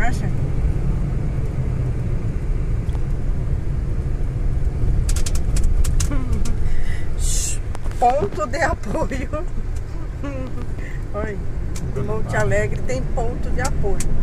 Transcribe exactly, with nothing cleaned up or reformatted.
acha? Ponto de apoio. Olha, em Monte Alegre tem ponto de apoio.